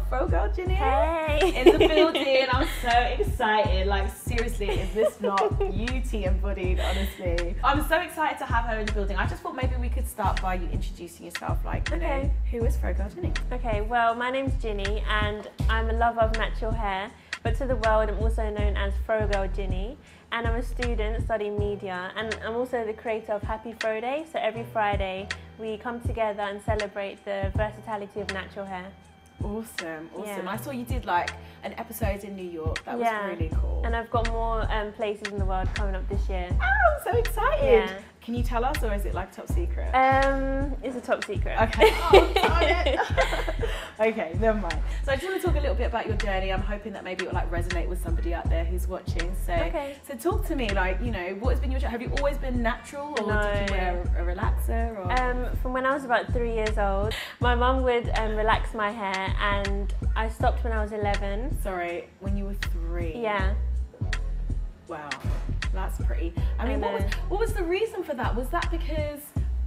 Fro Girl Ginny Hey. in the building. I'm so excited. Like, seriously, is this not beauty embodied, honestly? I'm so excited to have her in the building. I just thought maybe we could start by you introducing yourself, like, you know, who is Fro Girl Ginny? Okay, well, my name's Ginny and I'm a lover of natural hair, but to the world I'm also known as Fro Girl Ginny. And I'm a student studying media, and I'm also the creator of Happy Fro Day. So every Friday we come together and celebrate the versatility of natural hair. Awesome, awesome. Yeah. I saw you did like an episode in New York. That was really cool. And I've got more places in the world coming up this year. Oh, I'm so excited. Yeah. Can you tell us, or is it like top secret? It's a top secret. Okay. Oh, darn it. Okay, never mind. So I just want to talk a little bit about your journey. I'm hoping that maybe it will like resonate with somebody out there who's watching. So talk to me, like, you know, what has been your journey? Have you always been natural, or did you wear a relaxer? Or? From when I was about 3 years old, my mum would relax my hair, and I stopped when I was 11. Sorry, when you were 3? Yeah. Wow, that's pretty. I mean, what was the reason for that? Was that because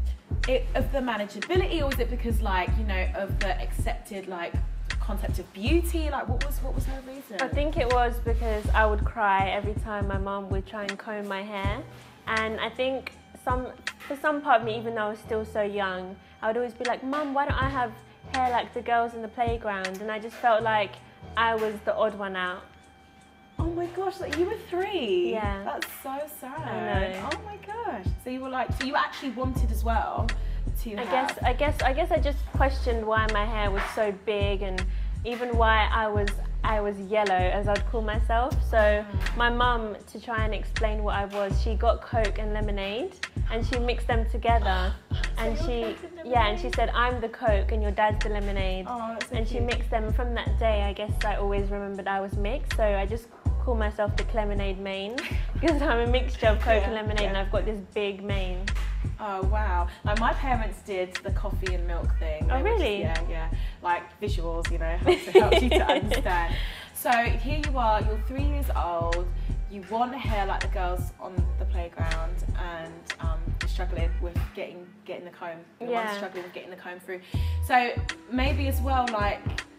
of the manageability, or was it because, like, you know, of the accepted like concept of beauty? Like, what was her reason? I think it was because I would cry every time my mum would try and comb my hair, and I think for some part of me, even though I was still so young, I would always be like, Mum, why don't I have hair like the girls in the playground? And I just felt like I was the odd one out. Oh my gosh, like you were 3? Yeah. That's so sad. I know. Oh my gosh. So you were like, so you actually wanted as well to I guess I just questioned why my hair was so big, and even why I was yellow, as I'd call myself. So my mum, to try and explain what I was, she got Coke and lemonade and she mixed them together. And she said, I'm the Coke and your dad's the lemonade. Oh, that's so and cute. she mixed them. And from that day, I guess I always remembered I was mixed. So I just call myself the Clemonade mane because I'm a mixture of Coke and lemonade, and I've got this big mane. Oh wow! Like my parents did the coffee and milk thing. Oh really? Yeah. Like visuals, you know, helps you to understand. So here you are. You're 3 years old. You want hair like the girls on the playground, and you're struggling with getting the comb. Your mum's struggling with getting the comb through. So maybe as well, like,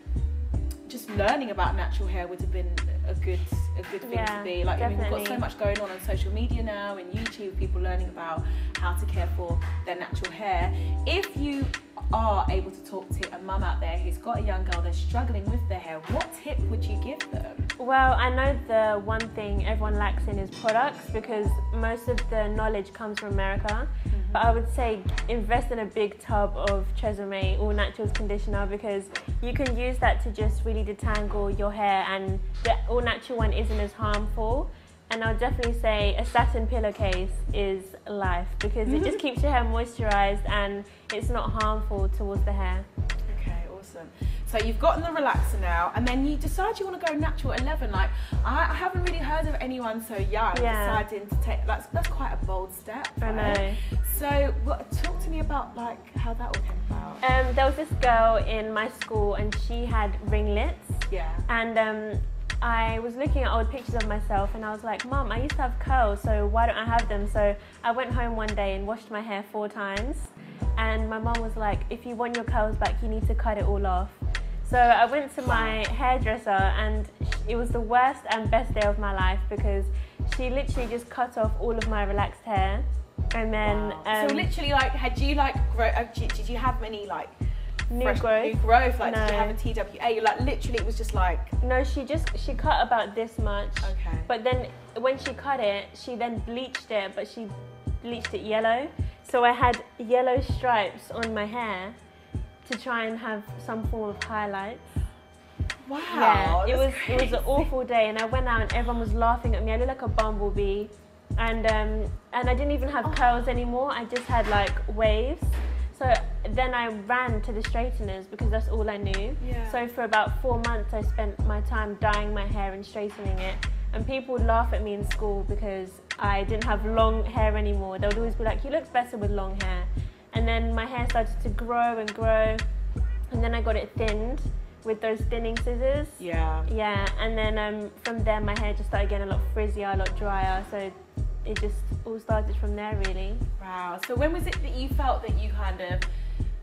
just learning about natural hair would have been a good thing to be. Like, I mean, we've got so much going on social media now, and YouTube, people learning about how to care for their natural hair. If you are able to talk to a mum out there who's got a young girl that's struggling with their hair, what tip would you give them? Well, I know the one thing everyone lacks in is products, because most of the knowledge comes from America. But I would say invest in a big tub of Tresemme All Naturals conditioner, because you can use that to just really detangle your hair, and the all natural one isn't as harmful. And I'll definitely say a satin pillowcase is life, because it just keeps your hair moisturized and it's not harmful towards the hair. Okay, awesome. So you've gotten the relaxer now, and then you decide you want to go natural at 11. Like, I haven't really heard of anyone so young deciding to take, that's quite a bold step, right? I know. So talk to me about like how that all came about. There was this girl in my school, and she had ringlets. Yeah. And I was looking at old pictures of myself, and I was like, Mum, I used to have curls, so why don't I have them? So I went home one day and washed my hair 4 times. And my mum was like, if you want your curls back, you need to cut it all off. So I went to my hairdresser, and it was the worst and best day of my life, because she literally just cut off all of my relaxed hair. And then so literally, like, had you like did you have many like new growth? Like, no. Did you have a TWA? Like, literally, it was just like... No, she cut about this much. Okay. But then when she cut it, she then bleached it, but she bleached it yellow. So I had yellow stripes on my hair to try and have some form of highlights. Wow. Yeah, it was an awful day, and I went out and everyone was laughing at me. I looked like a bumblebee, and I didn't even have curls anymore. I just had like waves. So then I ran to the straighteners, because that's all I knew. Yeah. So for about 4 months, I spent my time dyeing my hair and straightening it. And people would laugh at me in school because I didn't have long hair anymore. They would always be like, you look better with long hair. And then my hair started to grow and grow. And then I got it thinned with those thinning scissors. Yeah. Yeah, and then from there my hair just started getting a lot frizzier, a lot drier. So it just all started from there, really. Wow. So when was it that you felt that you kind of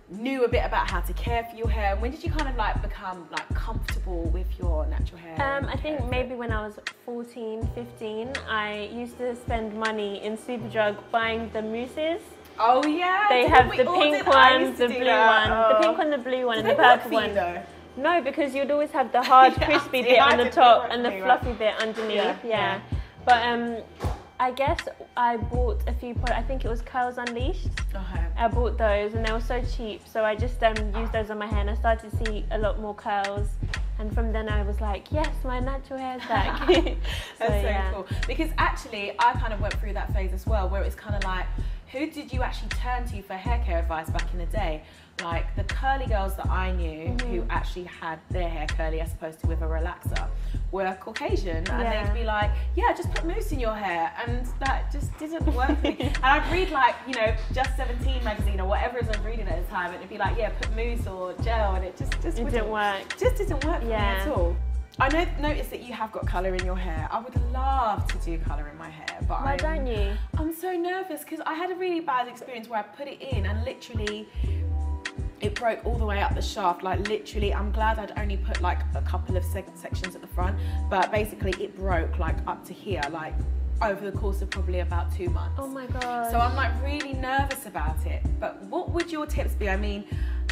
knew a bit about how to care for your hair? When did you kind of like become like comfortable with your natural hair? I think maybe when I was 14, 15, I used to spend money in Superdrug buying the mousses. Oh yeah, they have the pink one, the blue one, the pink one, the blue one, and the purple one. No, because you'd always have the hard, crispy bit on the top and the fluffy bit underneath. Yeah. But I guess I bought a few products. I think it was Curls Unleashed. I bought those and they were so cheap, so I just used those on my hair and I started to see a lot more curls. And from then I was like, yes, my natural hair's back. That's so cool. Because actually, I kind of went through that phase as well, where it's kind of like, who did you actually turn to for hair care advice back in the day? Like the curly girls that I knew who actually had their hair curly as opposed to with a relaxer were Caucasian, and they'd be like, yeah, just put mousse in your hair, and that just didn't work for me. And I'd read like, you know, Just 17 magazine or whatever it is I was reading at the time, and it'd be like, yeah, put mousse or gel, and it just didn't work. Just didn't work for me at all. I noticed that you have got colour in your hair. I would love to do colour in my hair, but why don't you? I'm so nervous because I had a really bad experience where I put it in and literally it broke all the way up the shaft. Like literally, I'm glad I'd only put like a couple of sections at the front, but basically it broke like up to here, like over the course of probably about 2 months. Oh my god. So I'm like really nervous about it. But what would your tips be? I mean,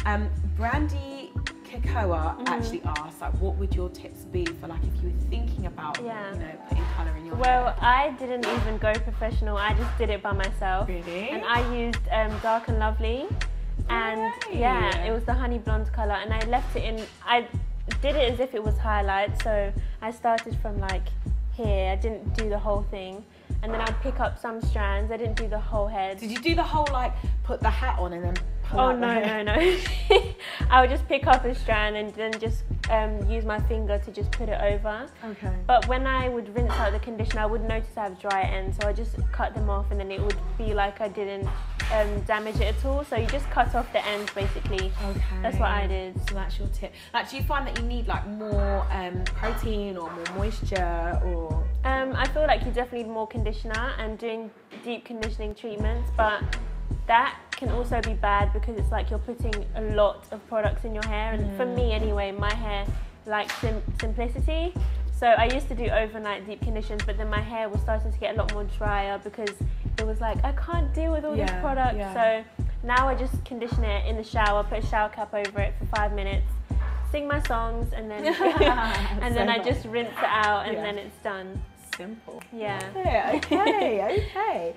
Brandy Kikoa actually asked, like, what would your tips be for like if you were thinking about, you know, putting colour in your hair? Well, I didn't even go professional. I just did it by myself. Really? And I used Dark and Lovely, and it was the honey blonde colour, and I left it in. I did it as if it was highlight, so I started from like here. I didn't do the whole thing, and then I'd pick up some strands. I didn't do the whole head. Did you do the whole like put the hat on and then pull Oh out no, the hair? no, no. I would just pick up a strand and then just use my finger to just put it over. Okay. But when I would rinse out the conditioner, I would notice I have dry ends, so I just cut them off, and then it would be like I didn't damage it at all. So you just cut off the ends basically. Okay. That's what I did. So that's your tip. Like, do you find that you need like more protein or more moisture, or? I feel like you definitely need more conditioner and doing deep conditioning treatments, but that can also be bad because it's like you're putting a lot of products in your hair, and for me anyway, my hair likes simplicity. So I used to do overnight deep conditions, but then my hair was starting to get a lot more drier because it was like, I can't deal with all these products. So now I just condition it in the shower, put a shower cap over it for 5 minutes, sing my songs, and then and then I just rinse it out, and then it's done. Simple. Yeah. Okay, okay.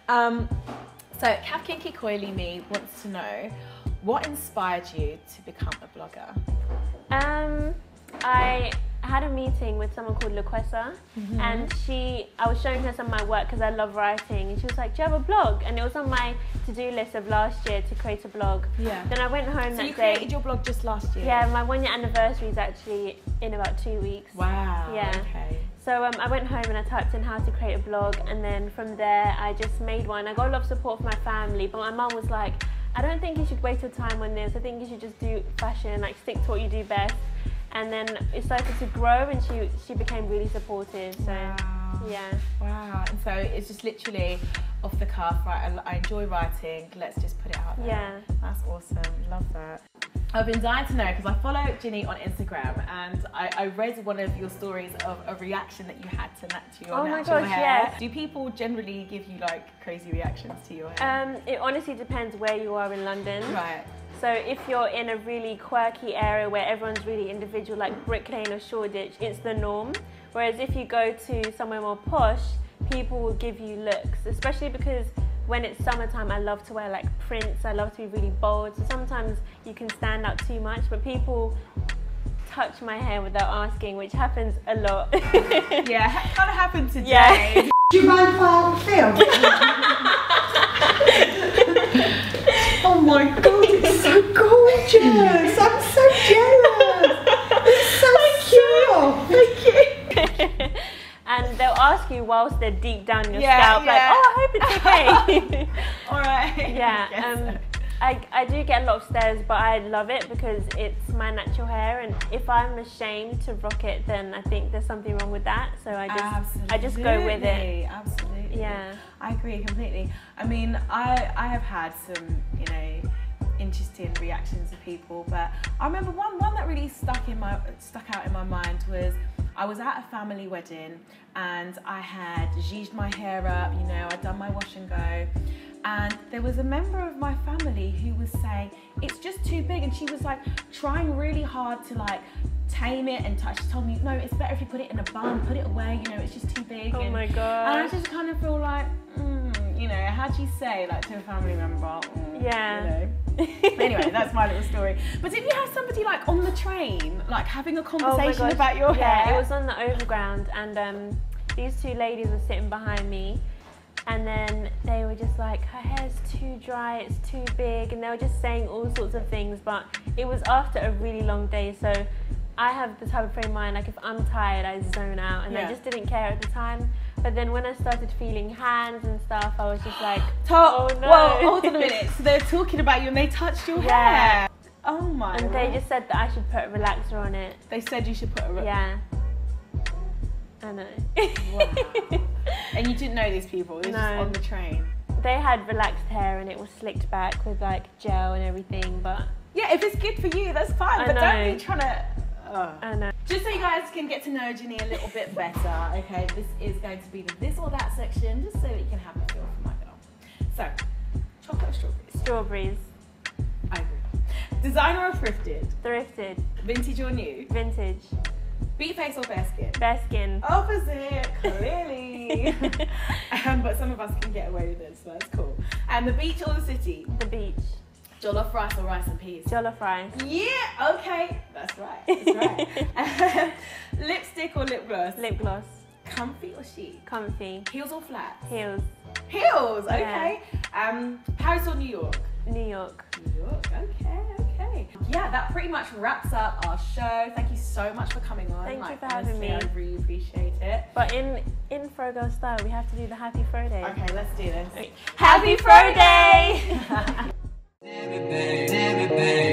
So Kinky Coily Me wants to know, what inspired you to become a blogger? I had a meeting with someone called LaQuessa, and I was showing her some of my work because I love writing, and she was like, do you have a blog? And it was on my to-do list of last year to create a blog. Yeah. Then I went home that day. So you created your blog just last year? Yeah, my 1 year anniversary is actually in about 2 weeks. Wow, okay. So I went home and I typed in how to create a blog, and then from there I just made one. I got a lot of support from my family, but my mum was like, I don't think you should waste your time on this. I think you should just do fashion, like stick to what you do best. And then it started to grow, and she became really supportive. So yeah. Wow. And so it's just literally off the cuff, right? I enjoy writing. Let's just put it out there. Yeah. That's awesome. Love that. I've been dying to know because I follow Ginny on Instagram, and I read one of your stories of a reaction that you had to your natural hair. Yes. Do people generally give you like crazy reactions to your hair? It honestly depends where you are in London. Right. So if you're in a really quirky area where everyone's really individual, like Brick Lane or Shoreditch, it's the norm. Whereas if you go to somewhere more posh, people will give you looks, especially because when it's summertime, I love to wear like prints. I love to be really bold. So sometimes you can stand out too much, but people touch my hair without asking, which happens a lot. Yeah, it kind of happened today. Yeah. Do you mind if I film? Oh my god, it's so gorgeous! I'm so jealous! It's so cute! Thank you! And they'll ask you whilst they're deep down your scalp, like, oh, I hope it's okay. Alright. Yeah, I do get a lot of stares, but I love it because it's my natural hair, and if I'm ashamed to rock it, then I think there's something wrong with that. So I just go with it. Absolutely. Yeah. I agree completely. I mean, I have had some, you know, interesting reactions of people. But I remember one that really stuck out in my mind was I was at a family wedding and I had zhuzhed my hair up, you know, I'd done my wash and go. And there was a member of my family who was saying, it's just too big. And she was like trying really hard to like tame it and touch. She told me, no, it's better if you put it in a bun, put it away, you know, it's just too big. Oh my God. And I just kind of feel like, you know, how'd you say like to a family member? Yeah. You know. Anyway, that's my little story. But didn't you have somebody like on the train, like having a conversation about your hair? Yeah, it was on the overground and these two ladies were sitting behind me. And then they were just like, her hair's too dry, it's too big, and they were just saying all sorts of things. But it was after a really long day, so I have the type of frame of mind, like if I'm tired, I zone out, and I just didn't care at the time. But then when I started feeling hands and stuff, I was just like, oh no. Well, hold on a minute. So they're talking about you and they touched your hair. Oh my. And they just said that I should put a relaxer on it. They said you should put a relaxer. Yeah. I know. Wow. And you didn't know these people? They were just on the train? They had relaxed hair and it was slicked back with like gel and everything, but... Yeah, if it's good for you, that's fine, but don't be trying to... I know. Just so you guys can get to know Ginny a little bit better, okay, this is going to be the this or that section, just so that you can have a feel for my girl. So, chocolate or strawberries? Strawberries. I agree. Designer or thrifted? Thrifted. Vintage or new? Vintage. Beat face or bare skin? Bare skin. Opposite, clearly. But some of us can get away with it, so that's cool. And the beach or the city? The beach. Jollof rice or rice and peas? Jollof rice. Yeah, okay. That's right, that's right. Lipstick or lip gloss? Lip gloss. Comfy or chic? Comfy. Heels or flats? Heels. Heels, okay. Yeah. Paris or New York? New York. New York, okay. Yeah, that pretty much wraps up our show. Thank you so much for coming on. Thank you for having me. I really appreciate it. But in Fro Girl style, we have to do the Happy Fro Day. Okay, let's do this. Happy Fro Day!